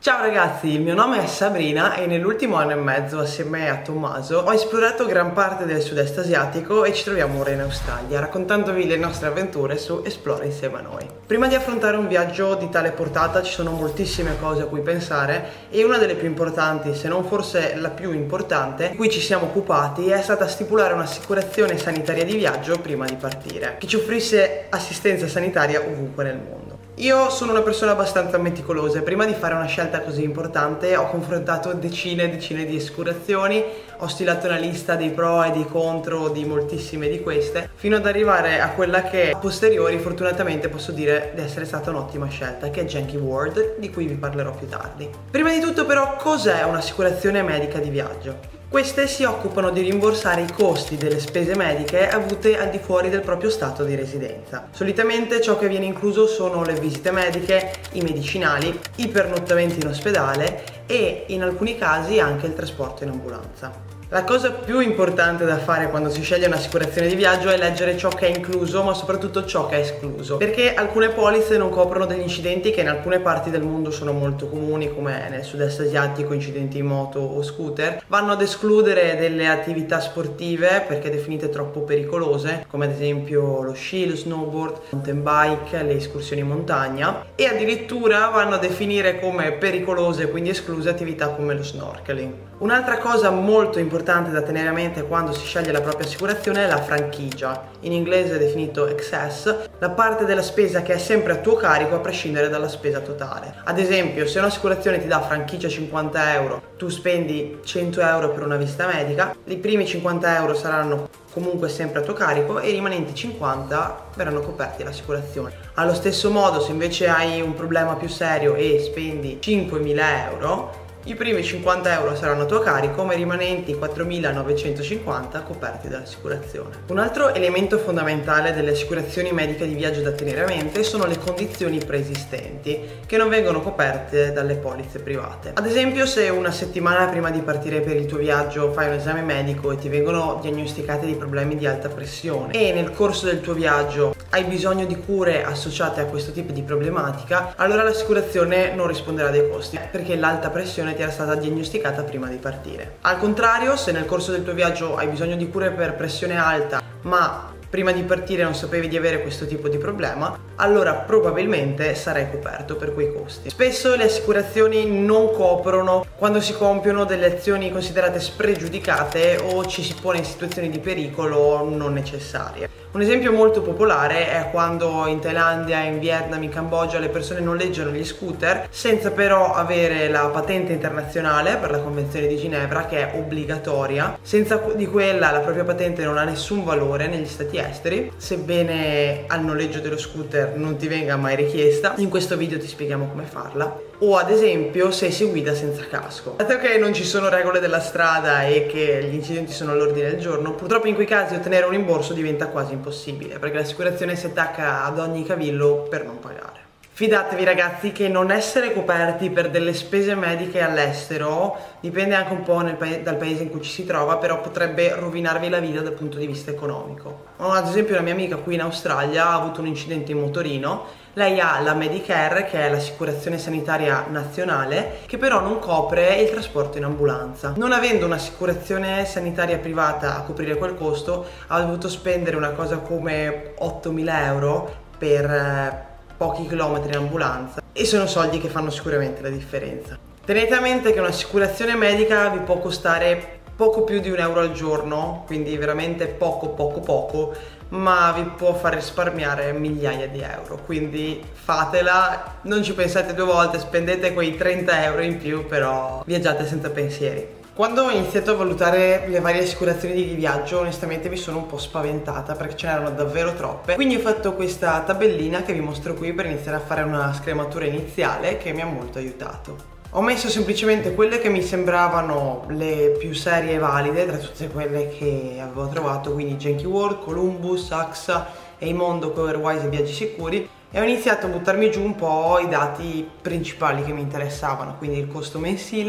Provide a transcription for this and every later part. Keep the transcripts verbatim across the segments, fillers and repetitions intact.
Ciao ragazzi, il mio nome è Sabrina e nell'ultimo anno e mezzo assieme a Tommaso ho esplorato gran parte del sud-est asiatico e ci troviamo ora in Australia raccontandovi le nostre avventure su Esplora insieme a noi. Prima di affrontare un viaggio di tale portata ci sono moltissime cose a cui pensare e una delle più importanti, se non forse la più importante, di cui ci siamo occupati è stata stipulare un'assicurazione sanitaria di viaggio prima di partire, che ci offrisse assistenza sanitaria ovunque nel mondo. Io sono una persona abbastanza meticolosa e prima di fare una scelta così importante ho confrontato decine e decine di assicurazioni, ho stilato una lista dei pro e dei contro di moltissime di queste, fino ad arrivare a quella che a posteriori fortunatamente posso dire di essere stata un'ottima scelta, che è Genki World, di cui vi parlerò più tardi. Prima di tutto però, cos'è un'assicurazione medica di viaggio? Queste si occupano di rimborsare i costi delle spese mediche avute al di fuori del proprio stato di residenza. Solitamente ciò che viene incluso sono le visite mediche, i medicinali, i pernottamenti in ospedale e in alcuni casi anche il trasporto in ambulanza. La cosa più importante da fare quando si sceglie un'assicurazione di viaggio è leggere ciò che è incluso, ma soprattutto ciò che è escluso, perché alcune polizze non coprono degli incidenti che in alcune parti del mondo sono molto comuni, come nel sud-est asiatico incidenti in moto o scooter, vanno ad escludere delle attività sportive perché definite troppo pericolose, come ad esempio lo sci, lo snowboard, mountain bike, le escursioni in montagna, e addirittura vanno a definire come pericolose e quindi escluse attività come lo snorkeling. Un'altra cosa molto importante da tenere a mente quando si sceglie la propria assicurazione è la franchigia, in inglese definito excess, la parte della spesa che è sempre a tuo carico a prescindere dalla spesa totale. Ad esempio, se un'assicurazione ti dà franchigia cinquanta euro, tu spendi cento euro per una visita medica, i primi cinquanta euro saranno comunque sempre a tuo carico e i rimanenti cinquanta verranno coperti dall'assicurazione. Allo stesso modo, se invece hai un problema più serio e spendi cinquemila euro, i primi cinquanta euro saranno a tuo carico, ma i rimanenti quattromilanovecentocinquanta coperti dall'assicurazione. Un altro elemento fondamentale delle assicurazioni mediche di viaggio da tenere a mente sono le condizioni preesistenti, che non vengono coperte dalle polizze private. Ad esempio, se una settimana prima di partire per il tuo viaggio fai un esame medico e ti vengono diagnosticati dei problemi di alta pressione e nel corso del tuo viaggio hai bisogno di cure associate a questo tipo di problematica, allora l'assicurazione non risponderà dei costi, perché l'alta pressione ti era stata diagnosticata prima di partire. Al contrario, se nel corso del tuo viaggio hai bisogno di cure per pressione alta, ma prima di partire non sapevi di avere questo tipo di problema, allora probabilmente sarai coperto per quei costi. Spesso le assicurazioni non coprono quando si compiono delle azioni considerate spregiudicate o ci si pone in situazioni di pericolo non necessarie. Un esempio molto popolare è quando in Thailandia, in Vietnam, in Cambogia le persone noleggiano gli scooter senza però avere la patente internazionale per la Convenzione di Ginevra, che è obbligatoria. Senza di quella la propria patente non ha nessun valore negli stati esteri, sebbene al noleggio dello scooter non ti venga mai richiesta. In questo video ti spieghiamo come farla. O ad esempio se si guida senza casco. Dato che non ci sono regole della strada e che gli incidenti sono all'ordine del giorno, purtroppo in quei casi ottenere un rimborso diventa quasi impossibile, perché l'assicurazione si attacca ad ogni cavillo per non pagare. Fidatevi ragazzi che non essere coperti per delle spese mediche all'estero, dipende anche un po' nel pa- dal paese in cui ci si trova, però potrebbe rovinarvi la vita dal punto di vista economico. Ad esempio la mia amica qui in Australia ha avuto un incidente in motorino. Lei ha la Medicare, che è l'assicurazione sanitaria nazionale, che però non copre il trasporto in ambulanza. Non avendo un'assicurazione sanitaria privata a coprire quel costo, ha dovuto spendere una cosa come ottomila euro per eh, pochi chilometri in ambulanza, e sono soldi che fanno sicuramente la differenza. Tenete a mente che un'assicurazione medica vi può costare poco più di un euro al giorno, quindi veramente poco poco poco, ma vi può far risparmiare migliaia di euro, quindi fatela, non ci pensate due volte, spendete quei trenta euro in più, però viaggiate senza pensieri. Quando ho iniziato a valutare le varie assicurazioni di viaggio, onestamente mi sono un po' spaventata perché ce n'erano davvero troppe, quindi ho fatto questa tabellina che vi mostro qui per iniziare a fare una scrematura iniziale che mi ha molto aiutato. Ho messo semplicemente quelle che mi sembravano le più serie e valide tra tutte quelle che avevo trovato, quindi Genki World, Columbus, A X A, Eimondo, Coverwise e Viaggi Sicuri, e ho iniziato a buttarmi giù un po' i dati principali che mi interessavano, quindi il costo mensile,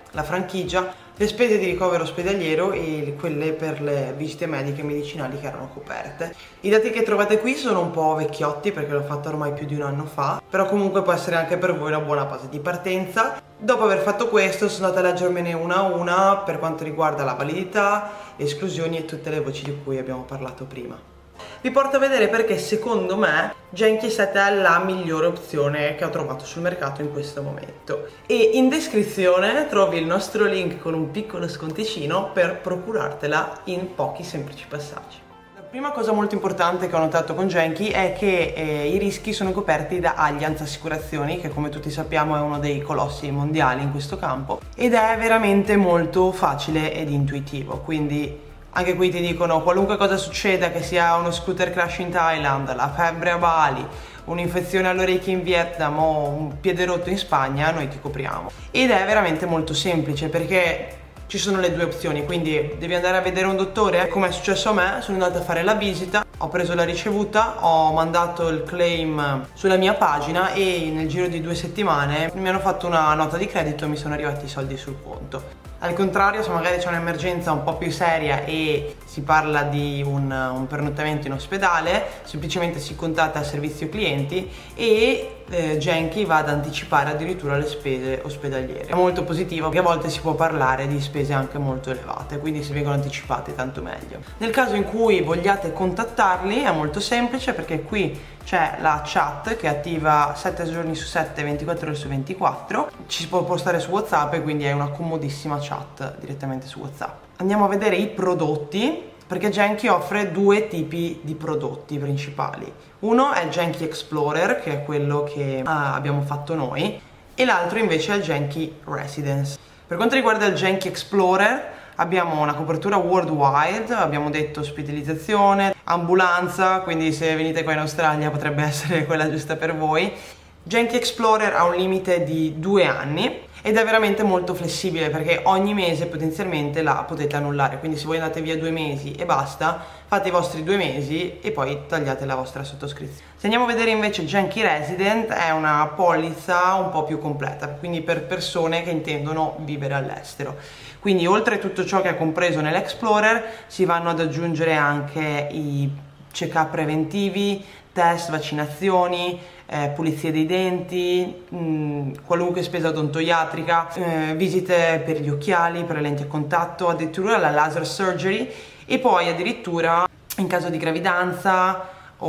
la franchigia, le spese di ricovero ospedaliero e quelle per le visite mediche e medicinali che erano coperte. I dati che trovate qui sono un po' vecchiotti perché l'ho fatto ormai più di un anno fa, però comunque può essere anche per voi una buona base di partenza. Dopo aver fatto questo sono andata a leggermene una a una per quanto riguarda la validità, le esclusioni e tutte le voci di cui abbiamo parlato prima. Vi porto a vedere perché secondo me Genki è stata la migliore opzione che ho trovato sul mercato in questo momento, e in descrizione trovi il nostro link con un piccolo sconticino per procurartela in pochi semplici passaggi. La prima cosa molto importante che ho notato con Genki è che eh, i rischi sono coperti da Allianz Assicurazioni, che come tutti sappiamo è uno dei colossi mondiali in questo campo, ed è veramente molto facile ed intuitivo, quindi anche qui ti dicono qualunque cosa succeda, che sia uno scooter crash in Thailand, la febbre a Bali, un'infezione alle orecchie in Vietnam o un piede rotto in Spagna, noi ti copriamo. Ed è veramente molto semplice perché ci sono le due opzioni, quindi devi andare a vedere un dottore, come è successo a me. Sono andata a fare la visita, ho preso la ricevuta, ho mandato il claim sulla mia pagina e nel giro di due settimane mi hanno fatto una nota di credito e mi sono arrivati i soldi sul conto. Al contrario, se magari c'è un'emergenza un po' più seria e si parla di un, un pernottamento in ospedale, semplicemente si contatta il servizio clienti e eh, Genki va ad anticipare addirittura le spese ospedaliere. È molto positivo che a volte si può parlare di spese anche molto elevate, quindi se vengono anticipate tanto meglio. Nel caso in cui vogliate contattarli è molto semplice perché qui c'è la chat che è attiva sette giorni su sette, ventiquattro ore su ventiquattro, ci si può postare su WhatsApp e quindi è una comodissima chat direttamente su WhatsApp. Andiamo a vedere i prodotti, perché Genki offre due tipi di prodotti principali. Uno è il Genki Explorer, che è quello che ah, abbiamo fatto noi, e l'altro invece è il Genki Residence. Per quanto riguarda il Genki Explorer abbiamo una copertura worldwide, abbiamo detto ospitalizzazione, ambulanza, quindi se venite qua in Australia potrebbe essere quella giusta per voi. Genki Explorer ha un limite di due anni ed è veramente molto flessibile perché ogni mese potenzialmente la potete annullare, quindi se voi andate via due mesi e basta, fate i vostri due mesi e poi tagliate la vostra sottoscrizione. Se andiamo a vedere invece Genki Resident, è una polizza un po' più completa, quindi per persone che intendono vivere all'estero. Quindi oltre a tutto ciò che è compreso nell'Explorer si vanno ad aggiungere anche i check-up preventivi, test, vaccinazioni, eh, pulizie dei denti, mh, qualunque spesa odontoiatrica, eh, visite per gli occhiali, per le lenti a contatto, addirittura la laser surgery, e poi addirittura in caso di gravidanza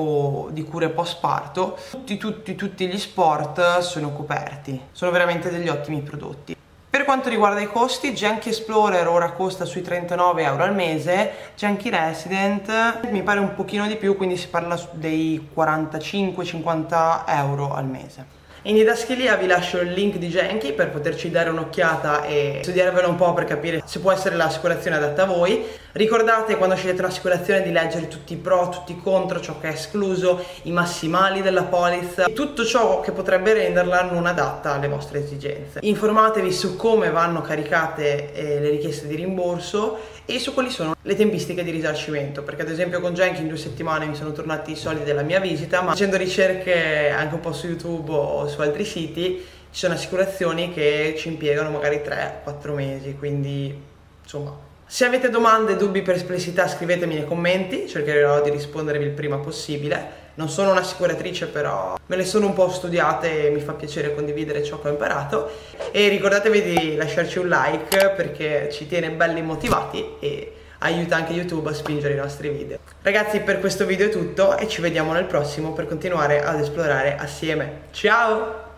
o di cure post parto tutti tutti tutti gli sport sono coperti. Sono veramente degli ottimi prodotti. Per quanto riguarda i costi, Genki Explorer ora costa sui trentanove euro al mese, Genki Resident mi pare un pochino di più, quindi si parla dei quarantacinque cinquanta euro al mese. In didascalia vi lascio il link di Genki per poterci dare un'occhiata e studiarvelo un po' per capire se può essere l'assicurazione adatta a voi. Ricordate quando scegliete un'assicurazione di leggere tutti i pro, tutti i contro, ciò che è escluso, i massimali della polizza e tutto ciò che potrebbe renderla non adatta alle vostre esigenze. Informatevi su come vanno caricate eh, le richieste di rimborso e su quali sono le tempistiche di risarcimento, perché ad esempio con Genki in due settimane mi sono tornati i soldi della mia visita, ma facendo ricerche anche un po' su YouTube o su altri siti ci sono assicurazioni che ci impiegano magari tre quattro mesi, quindi insomma. Se avete domande, dubbi, perplessità scrivetemi nei commenti, cercherò di rispondervi il prima possibile. Non sono un'assicuratrice, però me le sono un po' studiate e mi fa piacere condividere ciò che ho imparato. E ricordatevi di lasciarci un like perché ci tiene belli motivati e aiuta anche YouTube a spingere i nostri video. Ragazzi, per questo video è tutto e ci vediamo nel prossimo per continuare ad esplorare assieme. Ciao!